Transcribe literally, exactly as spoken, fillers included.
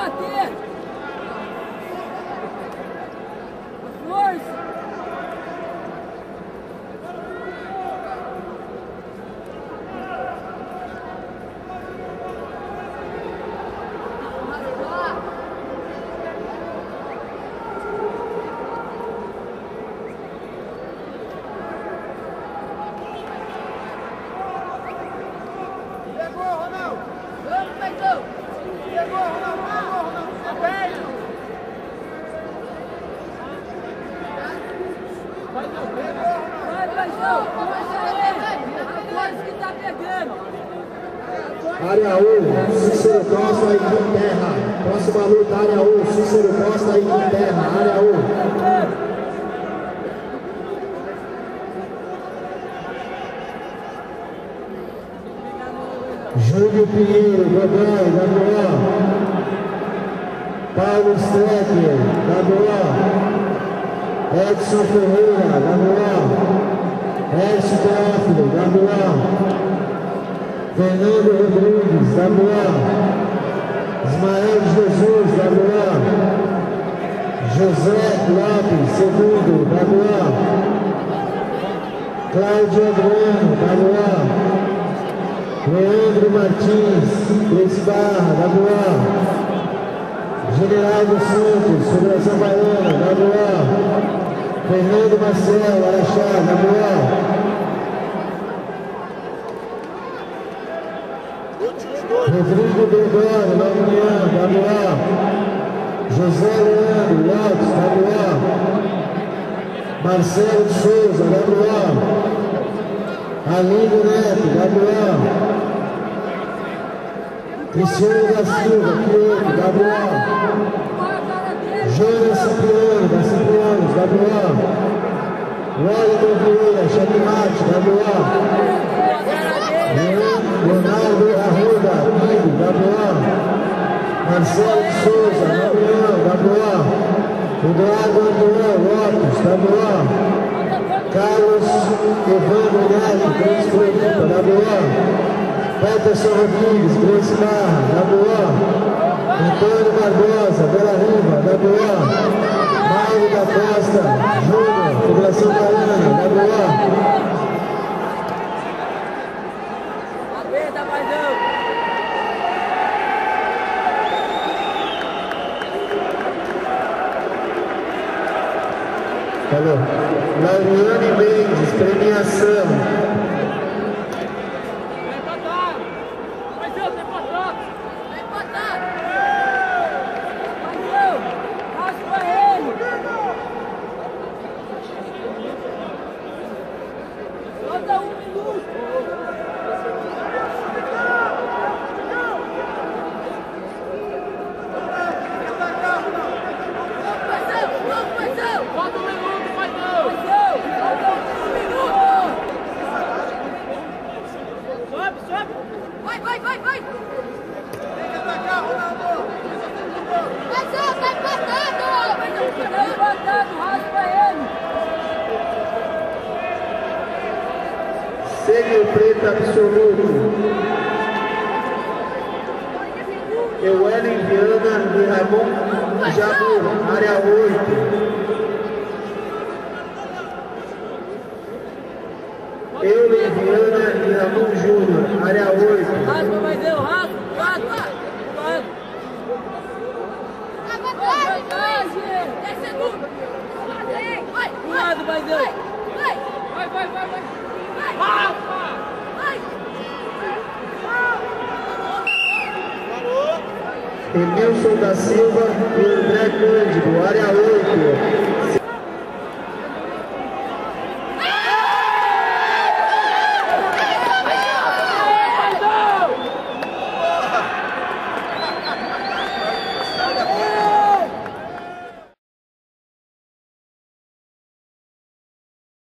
bater! Força! Área um, Cícero Costa e Quinterra. Próxima luta, área um, Cícero Costa e Quinterra. Área um. Júlio Pinheiro, Godoy, W O. Paulo Strecker, W O. Edson Ferreira, W O.Ércio Teófilo, W O. Fernando Rodrigues, W O. Ismael Jesus, W O. José Lopes, segundo, W O. Cláudio Adriano, W O. Leandro Martins, três barra, W O. General dos Santos, Federação Baiana, W O. Fernando Marcel, Araxá, W O. Rodrigo Gregório, Nova União, W O. José Leandro Lopes, W O. Marcelo de Souza, W O. Aline Neto, W O. Cristiano da Silva, Quieto, W O. Jonas Cipriano, da Ciprianos, W O. Wellington Vieira, Xalimate, W O. Leonardo Arruda, Pinho, W O. Marcelo de Souza, Nova União, W O. Eduardo André Lopes, W O. Carlos Evandro Neto, Grande Floripa, W O. Peterson Rodrigues, Grace Barra, W O. Antônio Barbosa, Bela Riva, W O. Mauro da Costa, Júnior, Federação Baiana, W O. Falou. Lauriane Mendes, premiação. Vai, vai, vai, vai! Tem que atacar, Ronaldo! Vai, Zé, tá empatado! Tá empatado, raspa ele! Sênior preto absoluto. Euelen Viana e Ramon Jabur, área oito. Eulen Viana e Ramon Júnior, área oito. Raspa, vai ver o raspa, raspa! É segundo! Vai, um lado, vai ver! Vai, vai, vai, vai! Vai! Vai! Emilson da Silva e André Cândido, área oito.